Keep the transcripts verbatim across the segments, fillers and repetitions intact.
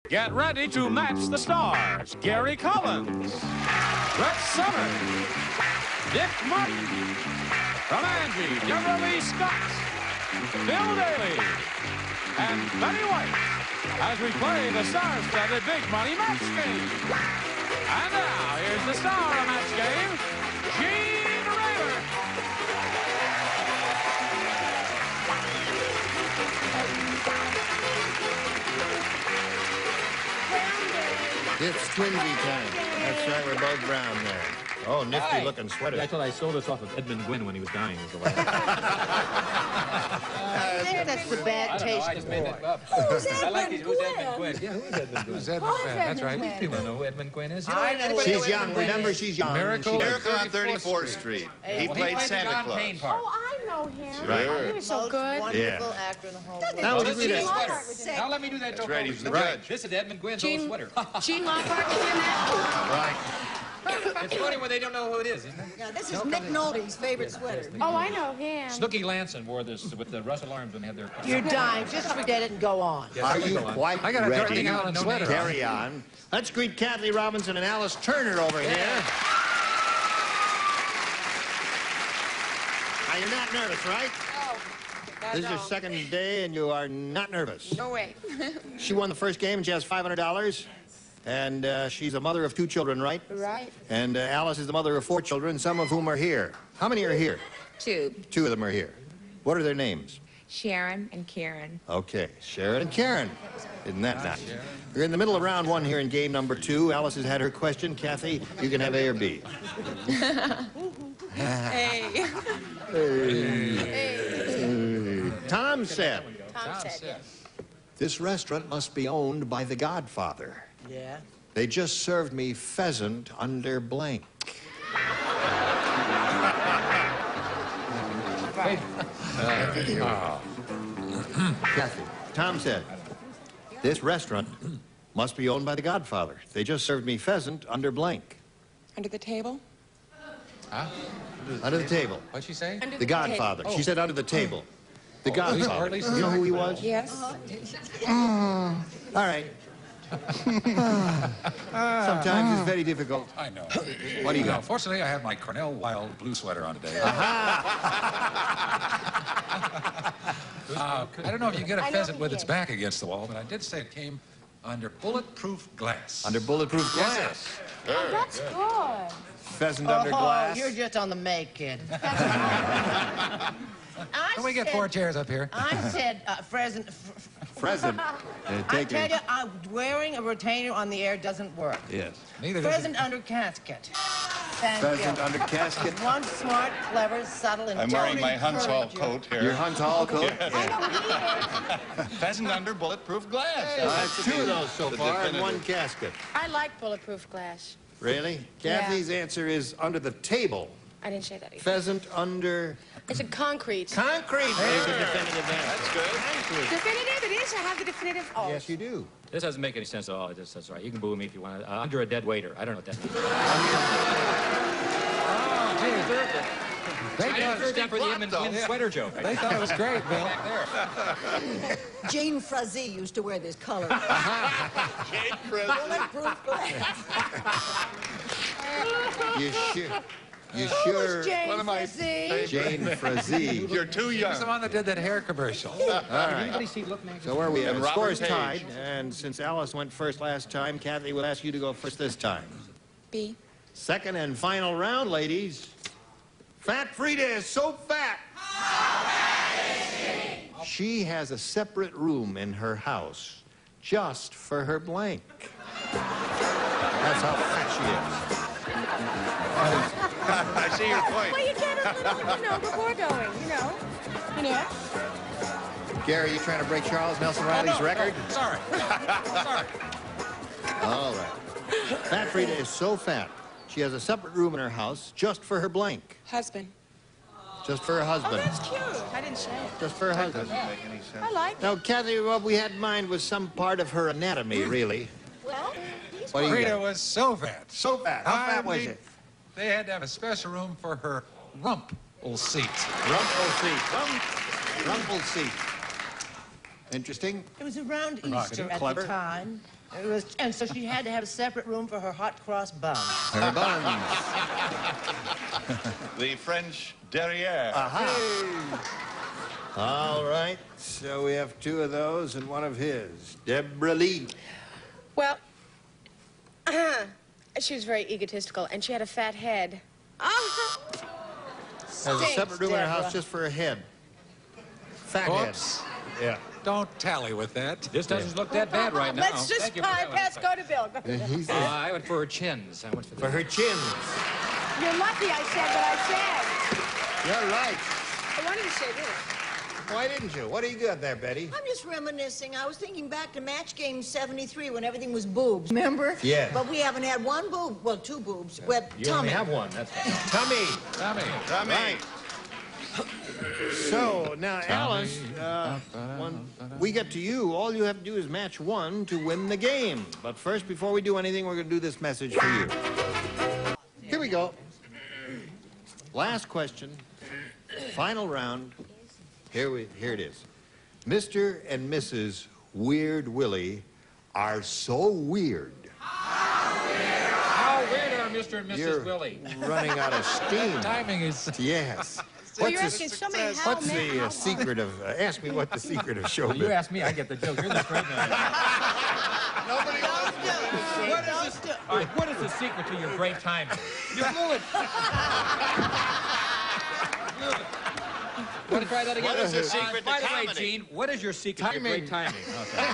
Get ready to match the stars. Gary Collins, Brett Summers, Dick Martin, from Angie, Debralee Scott, Bill Daly, and Betty White as we play the star-studded Big Money Match Game. And now, here's the star of Match Game, Gene Raymer. It's twinsy time. That's right, we're both brown there. Oh, nifty looking sweater. I thought I sold us off of Edmund Gwynn when he was dying. Was the last. I think that's the bad taste. I just made that up. Who's I like Edmund these. Who's Gwynn? Edmund Gwynn? Yeah, who's Edmund Gwynn? Who's Edmund Gwynn? That's right. These people know who Edmund Gwynn is. You know, I know She's who young. Edmund Gwynn Remember, is. she's young. Miracle, Miracle on thirty-fourth Street. He Well, played the Santa John Claus. Payne part. Oh, I know him. Right. He was so Most good. wonderful Yeah. actor in the whole Now, world. would you This is read his it? sweater. Now let me do that. That's right, he's the Right. judge. This is Edmund Gwynn's Gene, old sweater. Gene Lockhart was in that. Right. It's funny when they don't know who it is, isn't it? Yeah, this is Nick Nolte's favorite sweater. Oh, I know him. Snooky Lanson wore this with the Russell Arms when they had their... You're dying. Just forget it and go on. Yes, Are I you go on. quite I got a ready? Darby Allin No sweater. name. Carry on. Let's greet Kathy Robinson and Alice Turner over here. Now, you're not nervous, right? Oh, This is your second day, and you are not nervous. No way. She won the first game, and she has five hundred dollars. And uh, she's a mother of two children, right? Right. And uh, Alice is the mother of four children, some of whom are here. How many are here? Two, Two of them are here. What are their names? Sharon and Karen. Okay, Sharon and Karen. Isn't that nice? We're in the middle of round one here in game number two. Alice has had her question. Kathy, you can have A or B. Hey. Tom said, Tom said. this restaurant must be owned by the Godfather. Yeah. They just served me pheasant under blank. Kathy, Tom said, this restaurant must be owned by the Godfather. They just served me pheasant under blank. Under the table? Huh? Under the table. What'd she say? The Godfather. She said under the table. The Godfather. or at least- You know who he was? Yes. All right. Sometimes it's very difficult. I know. What do you No, got? fortunately, I have my Cornell Wild blue sweater on today. Uh, I don't know if you get a I know pheasant who with he its is. back against the wall, but I did say it came under bulletproof glass. Under bulletproof glass. Oh, that's good. Pheasant under glass. Oh, you're just on the make, kid. I Can we get said- four chairs up here? I said uh, pheasant. Pheasant. Uh, I take tell it. you, uh, wearing a retainer on the air doesn't work. Yes. Neither does Pheasant under casket. Thank Pheasant you. under casket. One smart, clever, subtle, and I'm wearing my Hunts Hall encourager. coat Your here. Hunt Hall coat. I know who he is. Pheasant under bulletproof glass. Uh, that's two of those so The far, and definitive. one casket. I like bulletproof glass. Really? Kathy's answer is under the table. I didn't say that either. Pheasant under It's a concrete. concrete. There's a definitive answer. That's good. Definitive? It is. I have the definitive. Oh. Yes, you do. This doesn't make any sense at all. This, that's right. You can boo me if you want. Uh, under a dead waiter. I don't know what that means. They I didn't thought, heard that for the Edmund Gwynn Yeah. sweater joke. they thought it was great, Bill. Jane Frazee used to wear this color. Bulletproof. Bulletproof glass. You sure? You Who's sure? Jane One of my Frazee? Jane Frazee. You're too He was the young. one that did that hair commercial. All right. Anybody see Look Magazine? So where are we at? And The Robert score's Page. tied, and since Alice went first last time, Kathy will ask you to go first this time. B. Second and final round, ladies. Fat Frida is so fat. She has a separate room in her house just for her blank. That's how fat she is. I see your point. Well, you get a little, you know, before going, you know. You know. Gary, you trying to break Charles Nelson Riley's record? Sorry. Sorry. All right. Fat Frida is so fat, she has a separate room in her house just for her blank. Husband. Just for her Oh, husband. that's cute. I didn't say it. Just for her husband. Doesn't make any sense. I like it. Now, Kathy, what we had in mind was some part of her anatomy, really. Well, he's What do you Frida got? was so fat. So fat. How I fat was mean, it? They had to have a special room for her rump seat. Rumple seat. Rump, rumple seat. Interesting. It was around Provocative. Easter at Clever. the time. It was, and so she had to have a separate room for her hot cross bun. Her buns. The French derriere. Aha. All right, so we have two of those and one of his. Debralee. Well, she was very egotistical, and she had a fat head. Oh, Has a Stinks, separate room in her Deborah. house just for her head. Fat Oops. head. Yeah. Don't tally with that. This doesn't look that bad right now. let's just Thank you for that one. pass. Go to Bill. Go to Bill. He's Uh, I went for her chins. I went for, for her chins. You're lucky I said what I said. You're right. I wanted to say this. Why didn't you? What do you got there, Betty? I'm just reminiscing. I was thinking back to match game seventy-three when everything was boobs. Remember? Yeah. But we haven't had one boob. Well, two boobs. Well, You tummy. only have one. That's fine. Tummy. Tommy. Tommy. Right. So, now, Alice, uh, one, we get to you. All you have to do is match one to win the game. But first, before we do anything, we're going to do this message for you. Here we go. Last question. Final round. Here, we, here it is. Mister and Missus Weird Willie are so weird. How weird are Mister and Missus You're Willie? running out of steam. Timing is... Yes. So you're the- asking so many how What's many- the uh, secret of... Uh, ask me what the secret of show You ask me, I get the joke. You're the straight man. Nobody Don't do it. What is Don't this? do it. All right, what is the secret to your great timing? You blew it. Want to try that again? What is the Uh, secret to By the way, comedy? Gene, what is your secret to your great timing? Okay.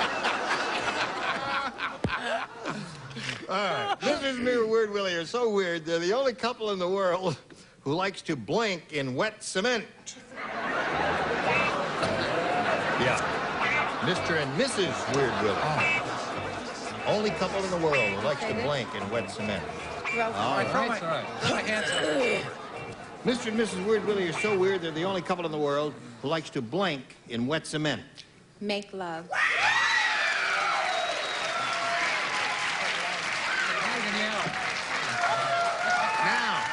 All right. Missus and Mister Weird Willie are so weird, they're the only couple in the world who likes to blink in wet cement. Yeah. Mister and Missus Weird Willie. Only couple in the world who likes to blink in wet cement. Well, All right. Throw my, throw my hands up. Mister and Missus Weird Willie are so weird, they're the only couple in the world who likes to blink in wet cement. Make love. Now,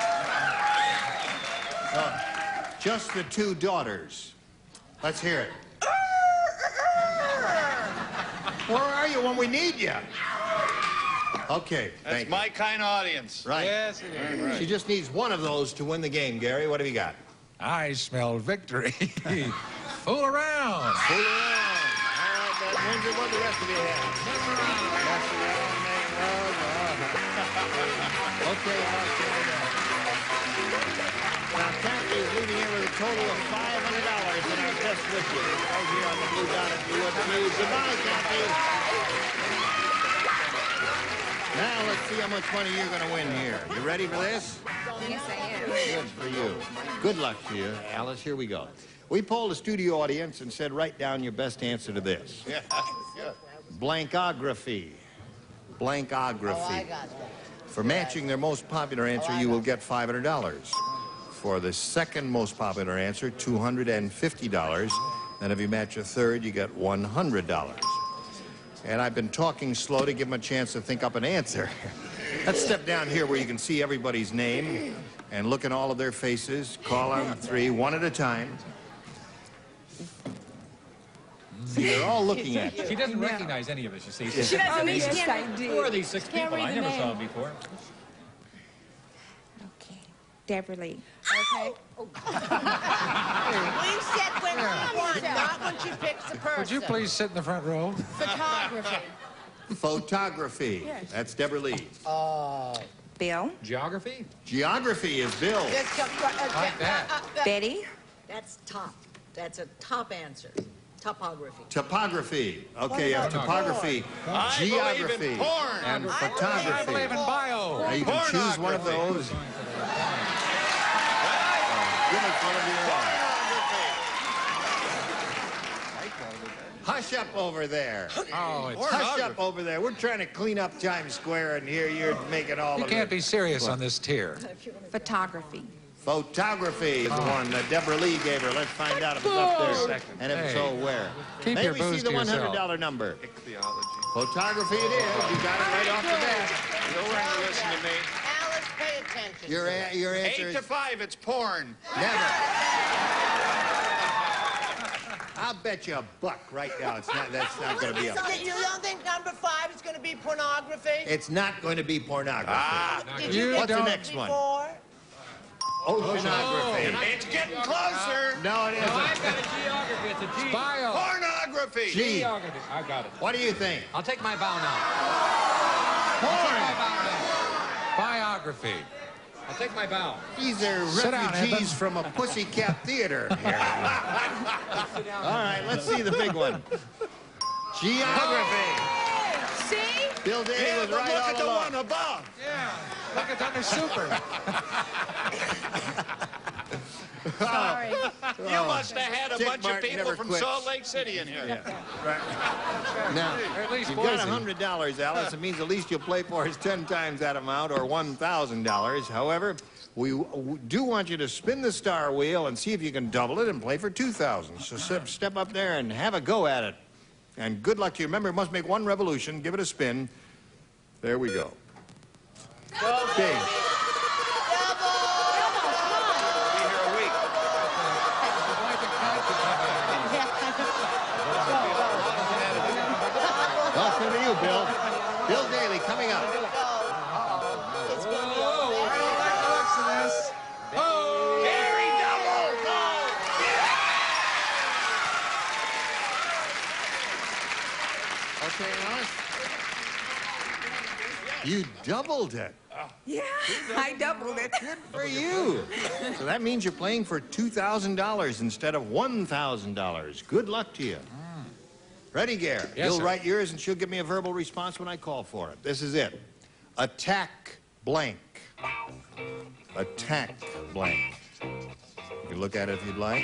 uh, just the two daughters. Let's hear it. Where are you when we need you? Okay, That's thank my kind of audience. you. Right. Yes, it is. She just needs one of those to win the game, Gary. What have you got? I smell victory. Fool around. Fool around. All right, that wins it. What the rest of you have? Mess around, make love. Uh-huh. Okay, I'll see you then. Now, Kathy is leaving here with a total of five hundred dollars in our best wishes. Right here on the Blue Dot if you would please. Goodbye, Kathy. Now, let's see how much money you're going to win here. You ready for this? Yes, I am. Good for you. Good luck to you, Alice. Here we go. We polled a studio audience and said, write down your best answer to this. Yeah, yeah. Blankography. Blankography. Oh, I got that. For matching their most popular answer, you will get five hundred dollars. For the second most popular answer, two hundred fifty dollars. And if you match a third, you get one hundred dollars. And I've been talking slow to give them a chance to think up an answer. Let's step down here where you can see everybody's name and look in all of their faces. Call on three, one at a time. See, they're all looking at you. She doesn't recognize any of us, you see. she doesn't. Oh, she yes, can't- I do. Who are these six Can't people? read I the never saw name. them before. Okay. Debralee. Okay. We said when she won, not when she picks the person. Would you please sit in the front row? Photography. Photography. Yes. That's Debralee. Oh. Bill. Geography? Geography is Bill. Just go, uh, uh, Like that. uh, uh, Betty. That's top. That's a top answer. Topography. Topography. Okay, you have about topography, I believe geography, in porn. and I photography. believe in bio. Now you can choose one of those. Give us one of your own. Hush up over there. Oh, it's... Hush up over there. We're trying to clean up Times Square, and here you're making all You of can't it. be serious on this tier. Photography. Photography is the one that Debralee gave her. Let's find out if it's up there. And if Hey, so, where? keep May your we booze see the to one hundred yourself. dollar number? Ichthyology. Photography it is. You got it right off the bat. You'll learn to listen to me. Alice, pay attention. Your, a- your answer Eight is to five, it's porn. never. I'll bet you a buck right now. It's not. That's not going to be a. You don't think number five is going to be pornography? It's not going to be pornography. Ah, Did you What's get the that next one? before? Oceanography. it's getting closer. No, it No, isn't. I've got a geography. It's a G. Bio. Pornography. G. Geography. I got it. What do you think? I'll take my bow now. Porn. Biography. I'll take my bow. These are Sit down, refugees Evan. from a pussycat theater here. All right, let's see the big one. Geography. See? Bill Daly Yeah, was but right look all at the along. one above. Yeah. Look, it's under super. Sorry. You must have had a Dick bunch Martin of people never from quits. Salt Lake City in here. Now, Or at least you've got Boise. one hundred dollars, Alice. It means the least you'll play for is ten times that amount, or one thousand dollars. However, we w- do want you to spin the star wheel and see if you can double it and play for two thousand dollars. So step, step up there and have a go at it. And good luck to you. Remember, it must make one revolution. Give it a spin. There we go. Big. Be here a week. Well, it's going to be you, Bill. Bill Daly coming up. It's going to be Oh, I don't like the looks of this. Oh. Gary Double. Go. Okay, Alice. You doubled it. Yeah, I doubled it. For you. So that means you're playing for two thousand dollars instead of one thousand dollars. Good luck to you. Ready, Gare? Yes, You'll sir. write yours and she'll give me a verbal response when I call for it. This is it. Attack blank. Attack blank. You can look at it if you'd like.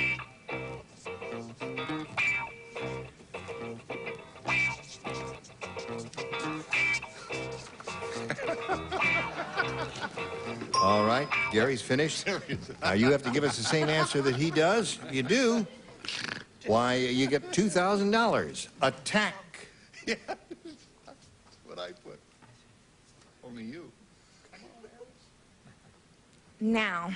All right, Gary's finished. Now you have to give us the same answer that he does. If you do, why, you get two thousand dollars. Attack. Yeah. That's what I put. Only you. Now.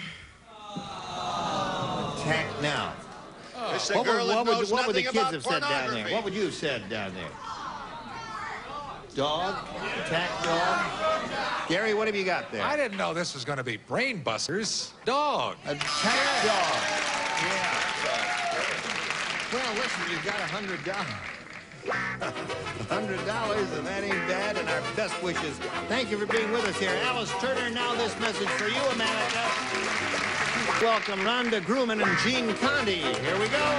Attack now. It's a What would, girl that what would, knows what would the nothing kids about have said down there? pornography. What would you have said down there? Dog? Attack dog? Gary, what have you got there? I didn't know this was going to be brain busters. Dog. Attack dog. Yeah. Well, listen, you've got a hundred dollars. A hundred dollars, and that ain't bad, and our best wishes. Thank you for being with us here. Alice Turner, now this message for you, America. Welcome Rhonda Grumman and Gene Condi. Here we go.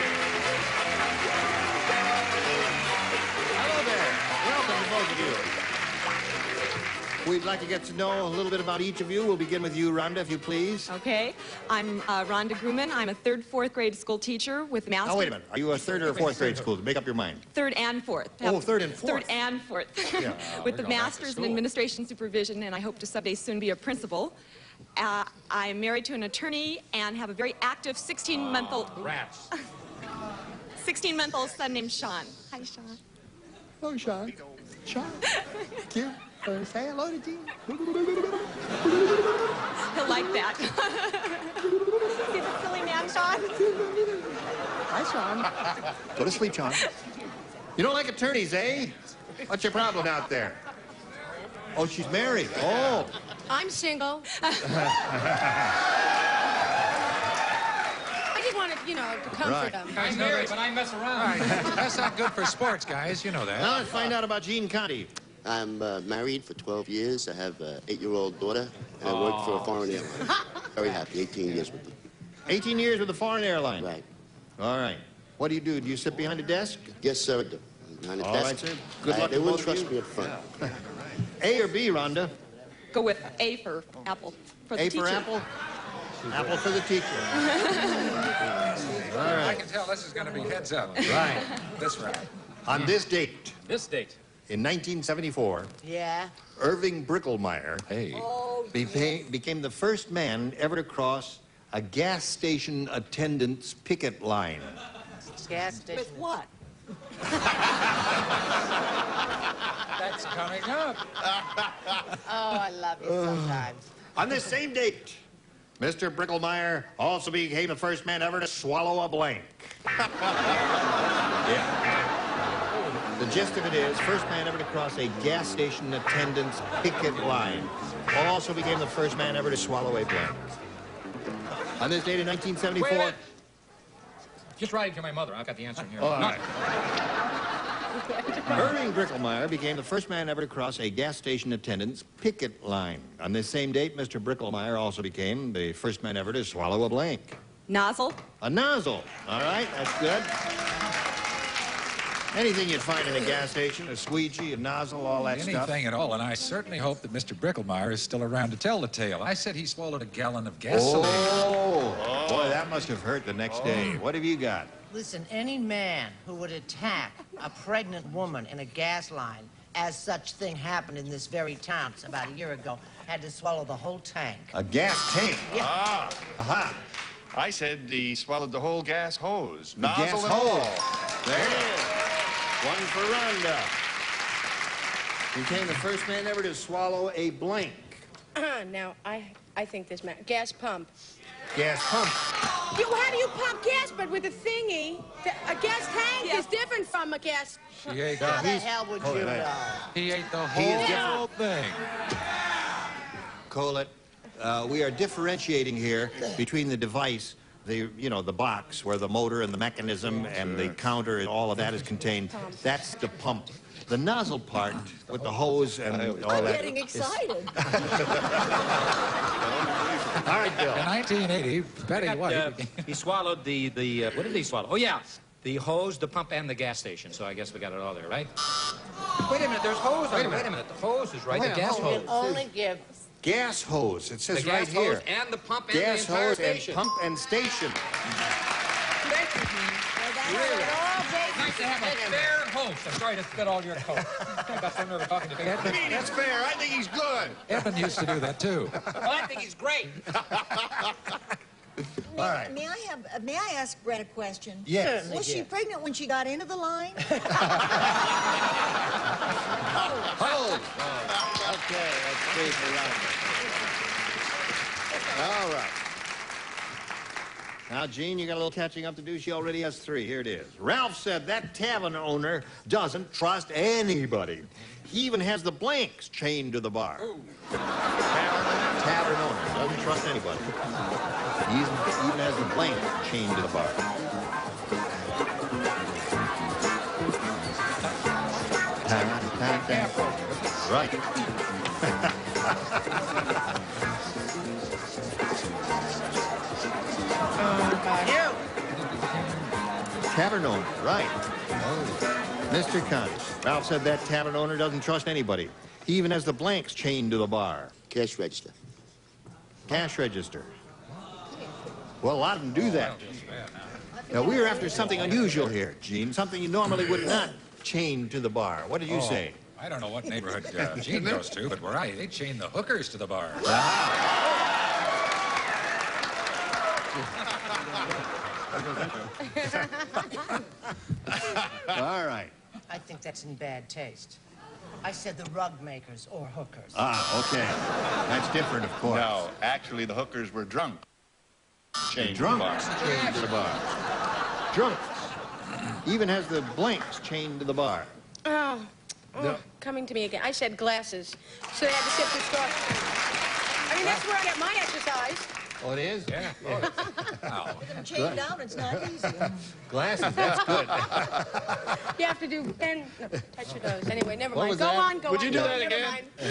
Hello there. Welcome to both of you. We'd like to get to know a little bit about each of you. We'll begin with you, Rhonda, if you please. Okay, I'm uh, Rhonda Grumman. I'm a third, fourth grade school teacher with master's. Oh, wait a minute. Are you a third or a fourth grade school? Make up your mind. Third and fourth. Oh, third and fourth. Third and fourth. Yeah. with we're the going back to master's in school. administration supervision, and I hope to someday soon be a principal. Uh, I'm married to an attorney and have a very active sixteen-month-old Rats. sixteen-month-old son named Sean. Hi, Sean. Oh, Sean. Sean. Cute. Uh, say hello to Gene. He'll like that. See the silly man, Sean? Hi, Sean. Go to sleep, Sean. You don't like attorneys, eh? What's your problem out there? Oh, she's married. Oh. I'm single. I just wanted, you know, to comfort Right. them. I'm married, but I mess All around. right. That's not good for sports, guys. You know that. Now let's find out about Gene Condi. I'm uh, married for twelve years. I have an eight-year-old daughter, and I work for a foreign airline. Very happy, eighteen years with them. eighteen years with a foreign airline. Right. All right. What do you do? Do you sit behind a desk? Yes, sir. I do. Behind the All desk. right, sir. Good I- luck They to wouldn't both of trust you. me up front. A or B, Rhonda? Go with A for apple. For the A teacher. for apple? Apple for the teacher. All I right. can tell this is going to be heads up. Right. This round. On this date, This date. in nineteen seventy-four, Yeah. Irving Bricklemeyer Hey. beca- became the first man ever to cross a gas station attendant's picket line. Gas station. With what? That's coming up. Oh, I love you sometimes. On this same date, Mister Bricklemeyer also became the first man ever to swallow a blank. Yeah. The gist of it is, first man ever to cross a gas station attendant's picket line. Also became the first man ever to swallow a blank. On this date in nineteen seventy-four... Wait a minute. Just write it to my mother. I've got the answer in here. All right. Irving Bricklemeyer became the first man ever to cross a gas station attendant's picket line. On this same date, Mister Bricklemeyer also became the first man ever to swallow a blank. Nozzle. A nozzle. All right, that's good. Anything you'd find in a gas station, a squeegee, a nozzle, all that Anything stuff. Anything at all, and I certainly hope that Mister Bricklemeyer is still around to tell the tale. I said he swallowed a gallon of gasoline. Oh, oh. Boy, that must have hurt the next oh. day. What have you got? Listen, any man who would attack a pregnant woman in a gas line, as such thing happened in this very town about a year ago, had to swallow the whole tank. A gas tank? Yeah. Ah. Aha. I said he swallowed the whole gas hose. The Nozzle gas and hose. all. There it is. One for Rhonda. Became the first man ever to swallow a blank. Uh, now, I I think this man... Gas pump. Gas pump. You, how do you pump gas, but with a thingy? A gas tank Yeah. is different from a gas... She ate How the, the hell would you know? he ate the He is whole thing. Colette, uh, we are differentiating here between the device, the, you know, the box where the motor and the mechanism and the counter and all of that is contained. That's the pump. The nozzle part with the hose and all I'm that. getting excited. All right, Bill. In nineteen eighty, Betty Got, White... uh, he swallowed the, the uh, what did he swallow? Oh, yeah, the hose, the pump, and the gas station. So I guess we got it all there, right? Wait a minute, there's hose on it. Wait a minute, the hose is right, Wait the a gas minute, hose. Only give... Gas hose. It says The right gas here. hose and the pump and Gas the entire hose station. and pump and station. Really? Nice to have a fair host. I'm sorry to spit all your coat. I got so nervous talking to you. That's fair. I think he's good. Evan used to do that, too. Well, I think he's great. May, All right. may I have? Uh, may I ask Brett a question? Yes. Was she pregnant when she got into the line? Oh. Okay, that's three for Rhonda. All right. Now, Gene, you got a little catching up to do. She already has three. Here it is. Ralph said that tavern owner doesn't trust anybody. He even has the blanks chained to the bar. Tavern, tavern owner doesn't trust anybody. He even, even has the blanks chained to the bar. Right. You! Tavern owner, right. Oh. Mister Cunt. Ralph said that tavern owner doesn't trust anybody. He even has the blanks chained to the bar. Cash register. Cash register. Well, a lot of them do that. Now, we're after something unusual here, Gene. Something you normally would not chain to the bar. What did you Oh, say? I don't know what neighborhood uh, Gene goes to, but where I, they chain the hookers to the bar. All right. I think that's in bad taste. I said the rug makers or hookers. Ah, okay. That's different, of course. No, actually, the hookers were drunk. Chained to the Drunks bar. chained to the bar. Drunks. Even has the blanks chained to the bar. Oh, oh No. coming to me again. I said glasses, so they had to sip the straw. I mean, that's where I get my exercise. Oh, it is? Yeah. Oh. Chained down, it's not easy. Glasses, that's good. You have to do ten. No, touch your nose. Anyway, never What mind. was Go that? on, go Would on. you do go that on,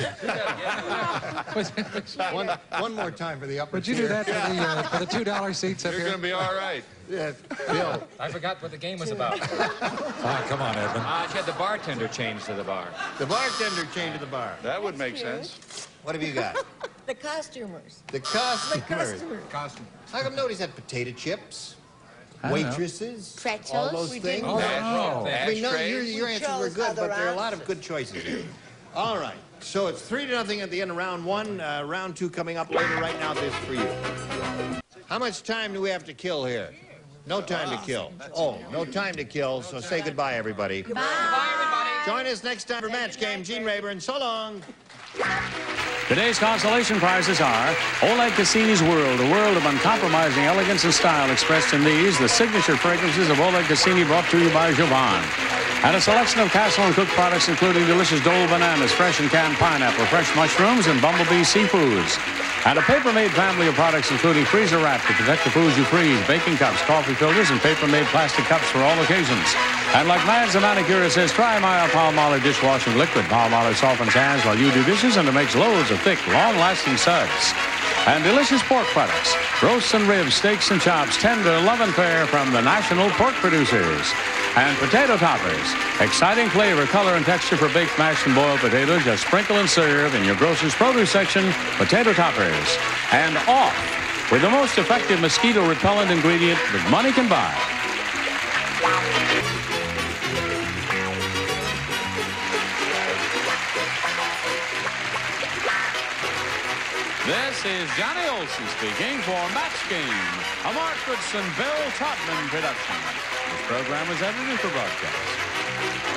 never again? mind. one, one more time for the upper Would you do tier. that for the, uh, for the two dollar seats up You're here? going to be all right. Yes, Bill. I forgot what the game was about. Ah, come on, Edmund. Uh, she had the bartender chained to the bar. The bartender chained to the bar. That would make cute. sense. What have you got? The costumers. The The customers. customers. Costume. How come nobody's had potato chips? I don't know. Waitresses? Pretzels? All those We things? did. Oh, I mean, no, your, Ashtrays. your answers were chose good, but other there are a lot of answers. good choices here. All right, so it's three to nothing at the end of round one. Uh, round two coming up later. Right now, this for you. How much time do we have to kill here? No time to kill. Oh, no time to kill, so say goodbye, everybody. Bye, everybody. Join us next time for Match Game. Gene Rayburn, so long. Today's consolation prizes are Oleg Cassini's World, a world of uncompromising elegance and style expressed in these, the signature fragrances of Oleg Cassini, brought to you by Jovan. And a selection of Castle and Cook products, including delicious Dole bananas, fresh and canned pineapple, fresh mushrooms, and Bumblebee seafoods. And a paper-made family of products, including freezer wrap to protect the foods you freeze, baking cups, coffee filters, and paper-made plastic cups for all occasions. And like Mads the manicure says, try my Palmolive dishwashing liquid. Palmolive softens hands while you do dishes, and it makes loads of thick, long-lasting suds. And delicious pork products, roasts and ribs, steaks and chops, tender, love and fair from the national pork producers. And potato toppers, exciting flavor, color, and texture for baked, mashed, and boiled potatoes. Just sprinkle and serve in your grocer's produce section. Potato toppers. And off with the most effective mosquito repellent ingredient that money can buy. This is Johnny Olson speaking for Match Game, a Mark Goodson, Bill Todman production. This program was edited for broadcast.